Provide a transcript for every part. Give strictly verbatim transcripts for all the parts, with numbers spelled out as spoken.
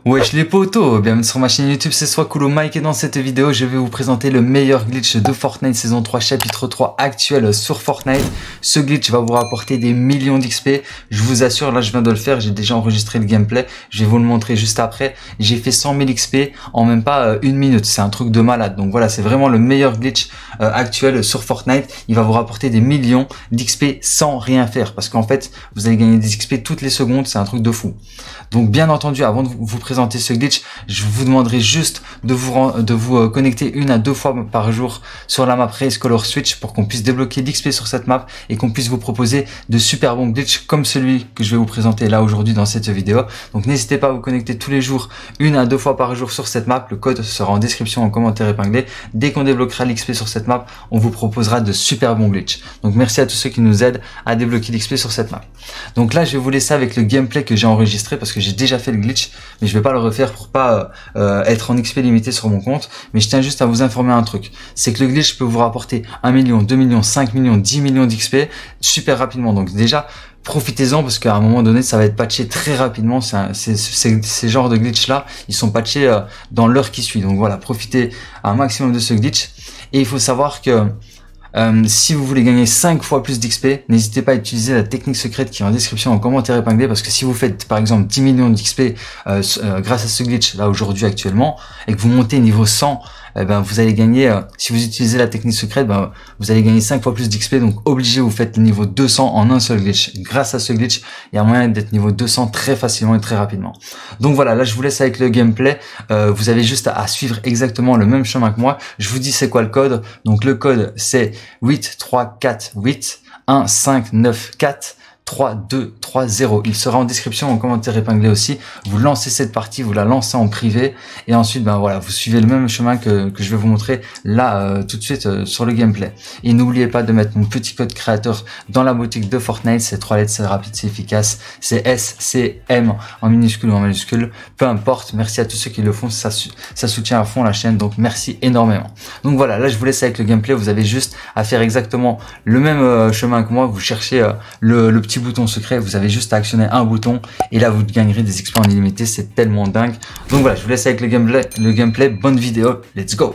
Wesh les potos, bienvenue sur ma chaîne YouTube, c'est Swakulo Mike et dans cette vidéo je vais vous présenter le meilleur glitch de Fortnite saison trois chapitre trois actuel sur Fortnite. Ce glitch va vous rapporter des millions d'X P, je vous assure, là je viens de le faire, j'ai déjà enregistré le gameplay, je vais vous le montrer juste après. J'ai fait cent mille X P en même pas euh, une minute, c'est un truc de malade. Donc voilà, c'est vraiment le meilleur glitch euh, actuel sur Fortnite, il va vous rapporter des millions d'X P sans rien faire parce qu'en fait vous allez gagner des X P toutes les secondes, c'est un truc de fou. Donc bien entendu, avant de vous présenter ce glitch, je vous demanderai juste de vous de vous connecter une à deux fois par jour sur la map Race Color Switch pour qu'on puisse débloquer l'X P sur cette map et qu'on puisse vous proposer de super bons glitches comme celui que je vais vous présenter là aujourd'hui dans cette vidéo. Donc n'hésitez pas à vous connecter tous les jours, une à deux fois par jour sur cette map. Le code sera en description, en commentaire épinglé. Dès qu'on débloquera l'X P sur cette map, on vous proposera de super bons glitches. Donc merci à tous ceux qui nous aident à débloquer l'X P sur cette map. Donc là je vais vous laisser avec le gameplay que j'ai enregistré parce que j'ai déjà fait le glitch, mais je vais pas le refaire pour pas euh, être en X P limité sur mon compte. Mais je tiens juste à vous informer un truc, c'est que le glitch peut vous rapporter un million, deux millions, cinq millions, dix millions d'X P super rapidement. Donc déjà profitez-en parce qu'à un moment donné ça va être patché très rapidement. Ces genres de glitch là ils sont patchés euh, dans l'heure qui suit. Donc voilà, profitez un maximum de ce glitch. Et il faut savoir que Euh, si vous voulez gagner cinq fois plus d'X P, n'hésitez pas à utiliser la technique secrète qui est en description, en commentaire épinglé, parce que si vous faites par exemple dix millions d'X P euh, euh, grâce à ce glitch là aujourd'hui actuellement et que vous montez niveau cent, eh ben vous allez gagner, euh, si vous utilisez la technique secrète, ben vous allez gagner cinq fois plus d'X P. Donc obligé, vous faites le niveau deux cents en un seul glitch. Grâce à ce glitch, il y a moyen d'être niveau deux cents très facilement et très rapidement. Donc voilà, là je vous laisse avec le gameplay. Euh, vous avez juste à, à suivre exactement le même chemin que moi. Je vous dis c'est quoi le code. Donc le code c'est huit trois quatre huit un cinq neuf quatre trois deux trois zéro. Il sera en description, en commentaire épinglé aussi. Vous lancez cette partie, vous la lancez en privé et ensuite ben voilà, vous suivez le même chemin que, que je vais vous montrer là euh, tout de suite euh, sur le gameplay. Et n'oubliez pas de mettre mon petit code créateur dans la boutique de Fortnite. C'est trois lettres, c'est rapide, c'est efficace. C'est S C M en minuscule ou en majuscule, peu importe. Merci à tous ceux qui le font, ça, ça soutient à fond la chaîne, donc merci énormément. Donc voilà, là je vous laisse avec le gameplay. Vous avez juste à faire exactement le même euh, chemin que moi. Vous cherchez euh, le, le petit bouton secret, vous avez juste à actionner un bouton et là vous gagnerez des X P en illimité. C'est tellement dingue. Donc voilà, je vous laisse avec le gameplay, le gameplay. Bonne vidéo, let's go.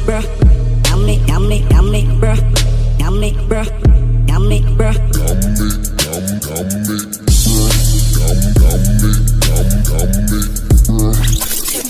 bruh. Yummy, yummy, yummy, bruh. Yummy, bruh.